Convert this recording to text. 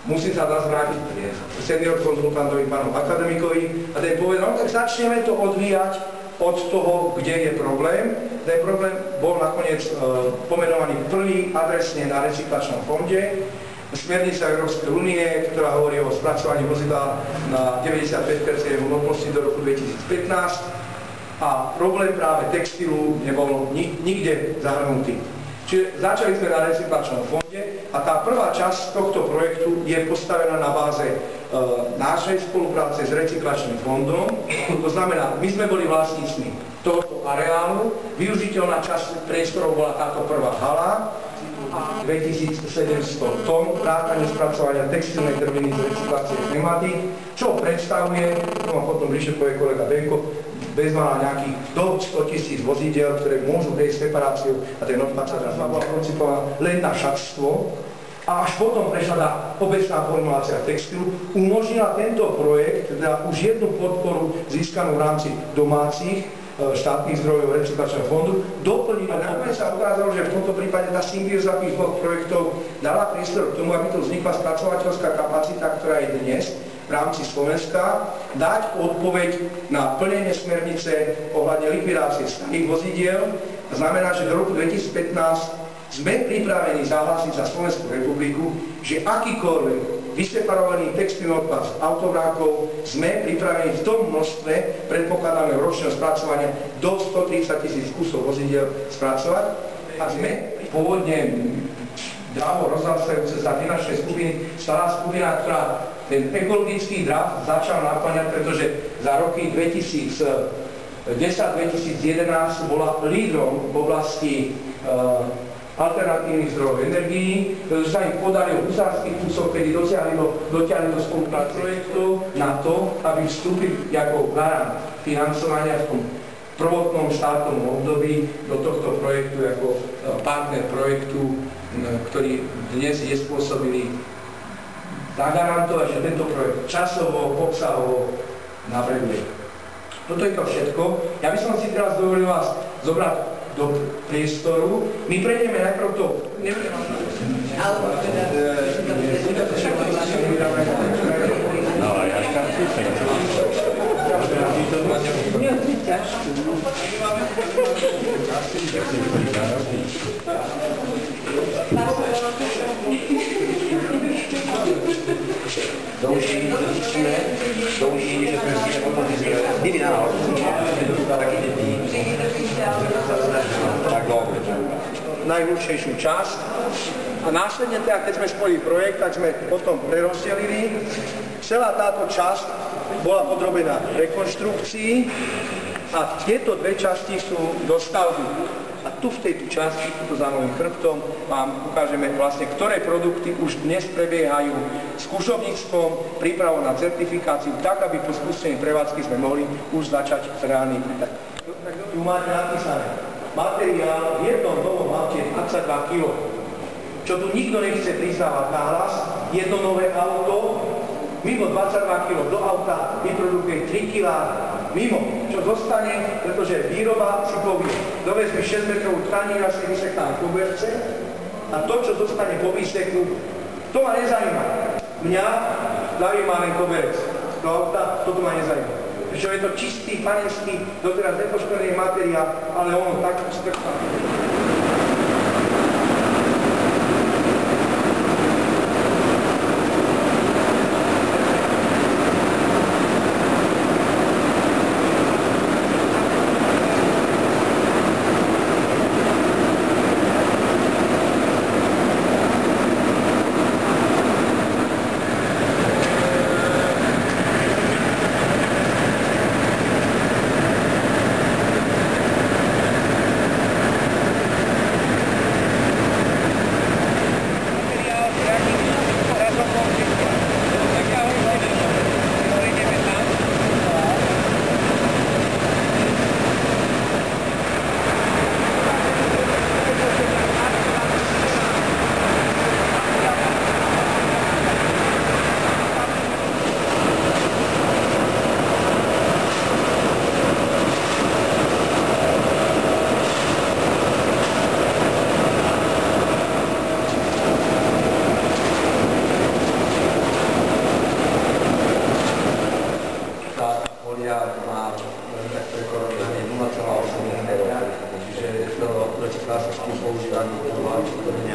musím sa zase vrátiť senior konzultantovi, pánu akademikovi, a ten povedal, no tak začneme to odvíjať od toho, kde je problém. Ten problém bol nakoniec pomenovaný prvý adresne na recyklačnom fonde. Smernica Európskej únie, ktorá hovorí o spracovaní vozidla na 95% hmotnosti do roku 2015, a problém práve textilu nebol nikde zahrnutý. Čiže začali sme na recyklačnom fonde a tá prvá časť tohto projektu je postavená na báze našej spolupráce s recyklačným fondom. To znamená, my sme boli vlastnícmi tohoto areálu, využiteľná časť priestorov bola táto prvá hala, 2700 tón vrátane spracovania textilnej drviny z recyklácie pneumatík, čo predstavuje, to potom bližšie povie kolega Benko, bezmála nejakých do 100 000 vozidel, ktoré môžu prejsť separáciu, a ten odpad sa bola koncipovaná len na šatstvo. A až potom prešla tá obecná formulácia textilu, umožnila tento projekt, teda už jednu podporu získanú v rámci domácich štátnych zdrojov recyklačného fondu, doplniť. A nakoniec sa ukázalo, že v tomto prípade tá symbióza tých dvoch projektov dala priestor k tomu, aby tu vznikla spracovateľská kapacita, ktorá je dnes v rámci Slovenska, dať odpoveď na plnenie smernice ohľadne likvidácie starých vozidiel. To znamená, že do roku 2015 sme pripravení zahlásiť za Slovenskú republiku, že akýkoľvek vyseparovaný textilný odpad z autovrákov sme pripravení v tom množstve predpokladaného ročného spracovania do 130 000 kusov vozidiel spracovať. A sme pôvodne drávo rozrastajúce sa finančnej skupiny stala skupina, ktorá ten ekologický draft začal naplňať, pretože za roky 2010-2011 bola lídrom v oblasti alternatívnych zdrojov energií, pretože sa im podarilo v husársky kúsok, kedy dotiahli do spolupráce projektov na to, aby vstúpili ako garant financovania v tom prvotnom štátnom období do tohto projektu ako partner projektu, ktorý dnes je spôsobili zagarantovať, že tento projekt časovo, obsahovo navrhuje. Toto je to všetko. Ja by som si teraz dovolil vás zobrať do priestoru. My prejdeme najprv to... Douží, že sme si byli na taký detí. Tak dobre. Najľúčejšiu časť. A následne, keď sme spojili projekt, tak sme potom prerozdelili. Celá táto časť bola podrobená rekonštrukcii a tieto dve časti sú do stavby. A tu v tejto časti, tu za mojím chrbtom, vám ukážeme vlastne, ktoré produkty už dnes prebiehajú skúšovníctvom, prípravou na certifikáciu, tak, aby po spustení prevádzky sme mohli už začať reálny príklad. Tu máte napísané, materiál v jednom domu máte 22 kg. Čo tu nikto nechce priznávať nahlas, jedno nové auto, mimo 22 kg do auta vyprodukuje 3 kg mimo, čo zostane, pretože výroba si povie, dovezmi 6 metrovú tkaninu, asi vysekám koberce a to, čo zostane po výseku, to ma nezaujíma. Mňa zaujíma len koberec do auta, toto ma nezaujíma. Pretože je to čistý, panenský, doteraz nepoškodený materiál, ale ono tak strpá. dá sa s tým používať